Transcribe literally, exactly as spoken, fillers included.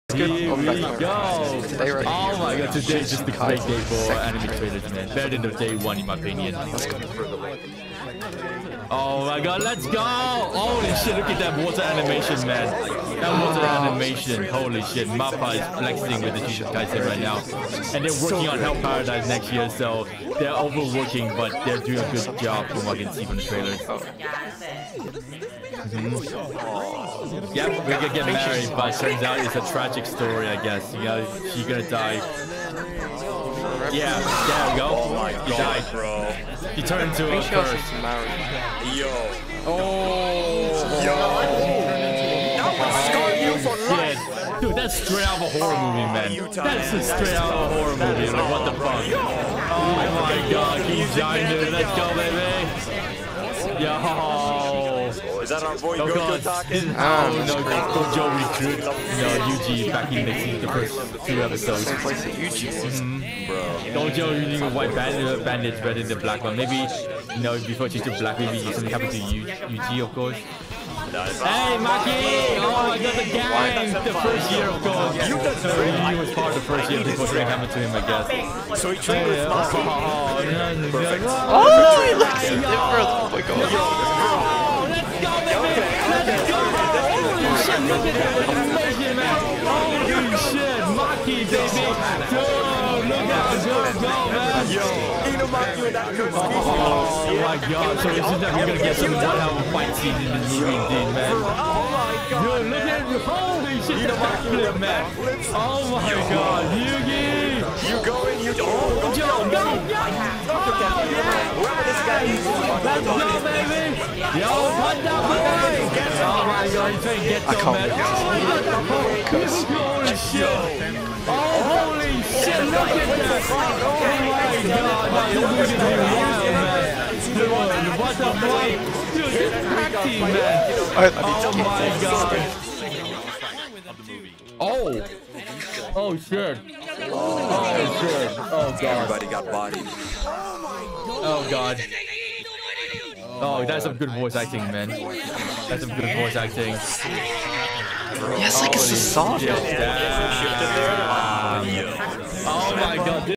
Here good. we go. Stay right Oh here. my god, today is just a great day for Second anime trailer. trailers, man. Better than the day one, in my opinion. Let's go further away. Oh my god, let's go! Holy shit, look at that water animation, man. That water animation, holy shit. Mappa is flexing with the Jujutsu Kaisen right now. And they're working on Hell Paradise next year, so they're overworking, but they're doing a good job from what I can see from the trailers. Mm-hmm. Yep, we're gonna get married, but turns out it's a tragic story, I guess. You know, she's gonna die. Yeah, there we go. Oh my He god, died. bro. He turned into a curse. Yo. Oh. Yo. Shit. Dude, that's straight out of a horror movie, man. That's just straight out of a horror movie. Like, what the fuck? Oh my god, he's giant, dude. Let's go, baby. Yo. Is that our boy Oh Gojo god. talking? Oh no, Gojo recruit. No, Yuji back in the, the first two episodes. Same place that Yuji was. Mm-hmm. Bro. Gojo using a white bandage, bandage rather than the black one. Maybe, you know, before she to black, maybe something happened to Yu Yuji, of course. Hey, Maki! Oh my god, the gang! The first year, of course. So he was part of the first year before something happened to him, I guess. So he trained with Maki. Oh, Oh, he looks different. Oh my god. oh, let's go, baby! Let's go! Holy shit, look at that animation, man! Holy shit, Maki, baby! Dude, look at the girl go, man! Yo. Maki with that good speech. Oh my god, so isn't that we're gonna get some one hell of a fight scene in this movie, indeed, man? Oh my god. Dude, look at it! Holy shit, the backflip, man! Oh my god, Yugi! You go in, you go. Oh, Joe, go, go! Whoever this guy is. Let's go, baby! Yo, put that boy! Oh my god, he's trying to get them, man! Holy shit! Oh, holy shit, look at that! Oh my god, no, you're losing me wild, man! Dude, what the fuck? Dude, this is acting, man! Oh my god! Oh! Oh shit! Oh shit! Oh god! Everybody got bodied. Oh god! Oh, that's some good voice acting, man. That's some good voice acting. Yes, like a Sasaki. Oh my god!